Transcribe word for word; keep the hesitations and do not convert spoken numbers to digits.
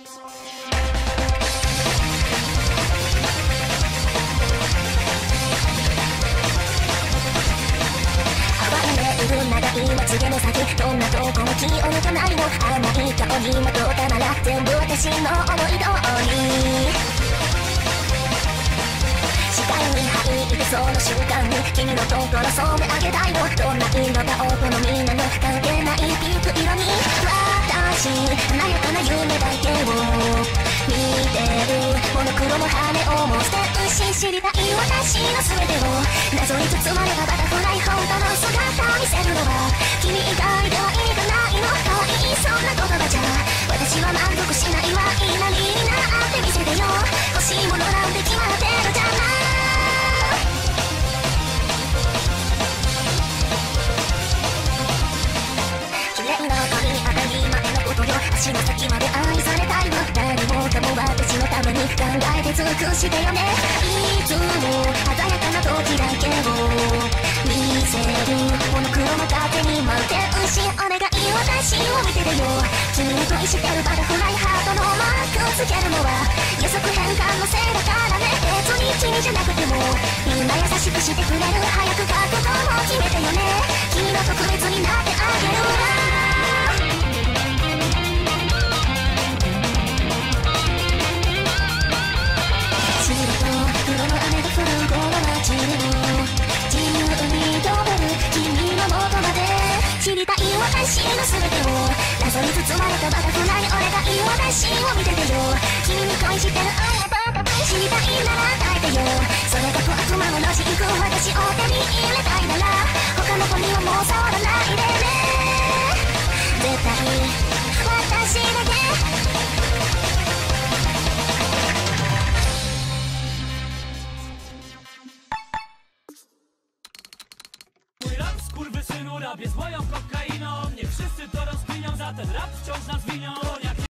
長いまつげの先、どんなとこも気を抜かないの。甘い香りまとったなら全部私の思い通り。視界に入ってその瞬間に君のところ染め上げたいの。どんな色がお好みなの、関係ないピンク色に。私華やかな夢だけを見てる。モノクロの羽をも捨てし、知りたい私の全てを謎に包まれたバタフライ、本当の姿見せるのは君以外では意味がないの。可愛いそんな言葉じゃ私は満足しないわ。今になって見せてよ、欲しいものなんて決まってるじゃない。綺麗な髪当たり前のことよ、足の先まで愛されたいの。何もかも私のために考えて尽くしてよね。いつも鮮やかな時だけを見せる。モノクロの風に舞う天使、お願い私を見ててよ。君に恋してるバタフライ、ハートのマークつけるのは予測変換のせいだからね。別に君じゃなくてもみんな優しくしてくれる。早く覚悟を決めてよね。君の特別になってあげるわ。知りたい私の全てを謎に包まれたバタフライ、お願い私を見ててよ。君に恋してるあなた、知りたいなら耐えてよ。それが小悪魔のロジック、私を手に入れたいなら他の子にはもう触らないでね。絶対私だけ Skurwysynu, rap jest moją kokainą. Niech wszyscy to rozkminią, za ten rap wciąż nas winią.